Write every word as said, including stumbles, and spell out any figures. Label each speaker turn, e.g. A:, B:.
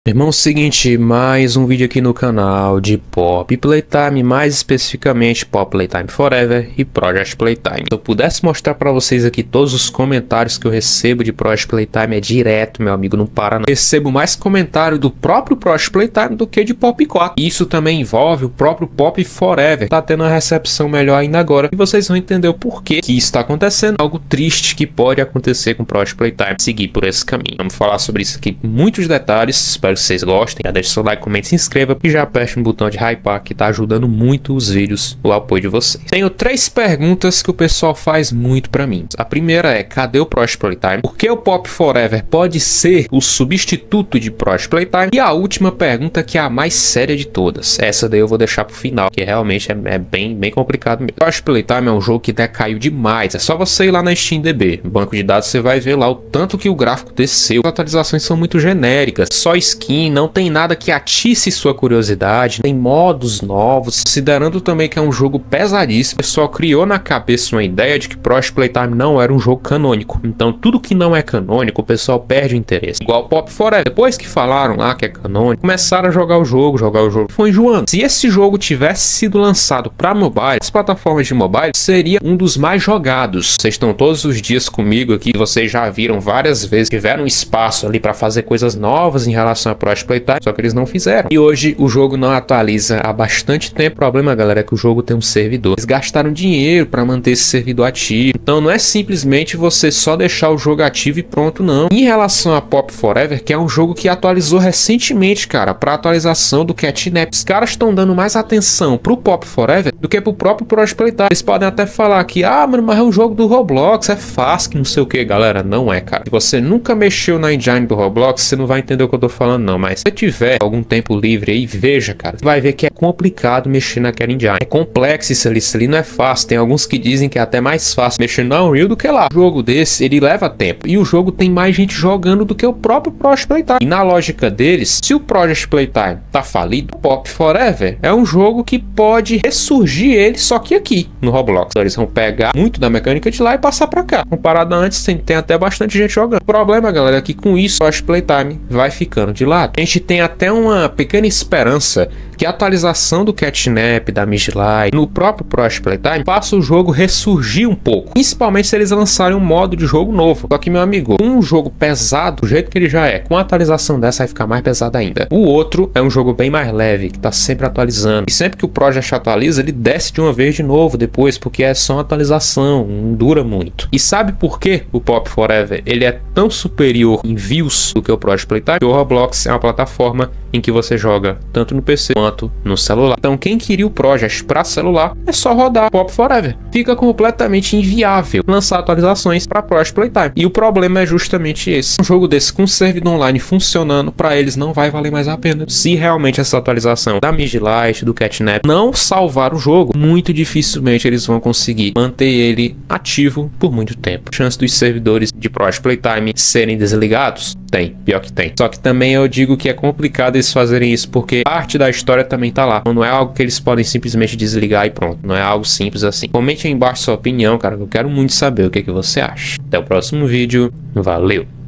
A: Irmão, seguinte, mais um vídeo aqui no canal de Pop Playtime, mais especificamente Pop Playtime Forever e Project Playtime. Se eu pudesse mostrar pra vocês aqui todos os comentários que eu recebo de Project Playtime, é direto, meu amigo, não para não. Eu recebo mais comentário do próprio Project Playtime do que de Pop quatro. Isso também envolve o próprio Pop Forever. Tá tendo uma recepção melhor ainda agora e vocês vão entender o porquê que isso está acontecendo. Algo triste que pode acontecer com Project Playtime. Seguir por esse caminho. Vamos falar sobre isso aqui com muitos detalhes. Espero que vocês gostem, já deixe seu like, comente, se inscreva e já aperte no botão de hypar que tá ajudando muito os vídeos, o apoio de vocês. Tenho três perguntas que o pessoal faz muito pra mim. A primeira é, cadê o Project Playtime? Por que o Pop Forever pode ser o substituto de Project Playtime? E a última pergunta, que é a mais séria de todas, essa daí eu vou deixar pro final, que realmente é, é bem, bem complicado mesmo. Project Playtime é um jogo que decaiu demais, é só você ir lá na SteamDB, no banco de dados, você vai ver lá o tanto que o gráfico desceu. As atualizações são muito genéricas, só skin, não Não tem nada que atice sua curiosidade, tem modos novos, considerando também que é um jogo pesadíssimo. O pessoal criou na cabeça uma ideia de que Project Playtime não era um jogo canônico, então tudo que não é canônico o pessoal perde o interesse. Igual Pop Forever, depois que falaram lá que é canônico, começaram a jogar o jogo, jogar o jogo, foi enjoando. Se esse jogo tivesse sido lançado para mobile, as plataformas de mobile, seria um dos mais jogados. Vocês estão todos os dias comigo aqui, vocês já viram várias vezes, tiveram espaço ali para fazer coisas novas em relação a Project Playtime, só que eles não fizeram. E hoje o jogo não atualiza há bastante tempo. O problema, galera, é que o jogo tem um servidor. Eles gastaram dinheiro para manter esse servidor ativo. Então não é simplesmente você só deixar o jogo ativo e pronto, não. Em relação a Pop Forever, que é um jogo que atualizou recentemente, cara, para atualização do Catnap, os caras estão dando mais atenção pro Pop Forever do que pro próprio Project Playtime. Eles podem até falar que, ah, mano, mas é um jogo do Roblox, é fácil, que não sei o que, galera. Não é, cara. Se você nunca mexeu na engine do Roblox, você não vai entender o que eu tô falando, não. Mas se você tiver algum tempo livre aí, veja, cara, você vai ver que é complicado mexer naquela engine. É complexo isso ali, isso ali não é fácil. Tem alguns que dizem que é até mais fácil mexer na Unreal do que lá. O jogo desse, ele leva tempo. E o jogo tem mais gente jogando do que o próprio Project Playtime. E na lógica deles, se o Project Playtime tá falido, o Pop Forever é um jogo que pode ressurgir ele, só que aqui, no Roblox. Então, eles vão pegar muito da mecânica de lá e passar pra cá. Comparado a antes, tem, tem até bastante gente jogando. O problema, galera, é que com isso, o Project Playtime vai ficando de lado. A gente tem até uma pequena esperança que a atualização do Catnap, da Midlight, no próprio Project Playtime, faça o jogo ressurgir um pouco. Principalmente se eles lançarem um modo de jogo novo. Só que, meu amigo, um jogo pesado, do jeito que ele já é, com a atualização dessa vai ficar mais pesado ainda. O outro é um jogo bem mais leve, que tá sempre atualizando. E sempre que o Project atualiza, ele desce de uma vez de novo depois, porque é só uma atualização, não dura muito. E sabe por que o Pop Forever ele é tão superior em views do que o Project Playtime? Porque o Roblox é uma plataforma em que você joga tanto no P C quanto no celular. Então quem queria o Project para celular é só rodar Pop Forever. Fica completamente inviável lançar atualizações para Project Playtime. E o problema é justamente esse. Um jogo desse com servidor online funcionando, para eles não vai valer mais a pena. Se realmente essa atualização da Midlight, do Catnap não salvar o jogo, muito dificilmente eles vão conseguir manter ele ativo por muito tempo. A chance dos servidores de Project Playtime serem desligados? Tem, pior que tem. Só que também eu digo que é complicado eles fazerem isso, porque parte da história também tá lá. Então não é algo que eles podem simplesmente desligar e pronto. Não é algo simples assim. Comente aí embaixo sua opinião, cara, que eu quero muito saber o que, que você acha. Até o próximo vídeo. Valeu!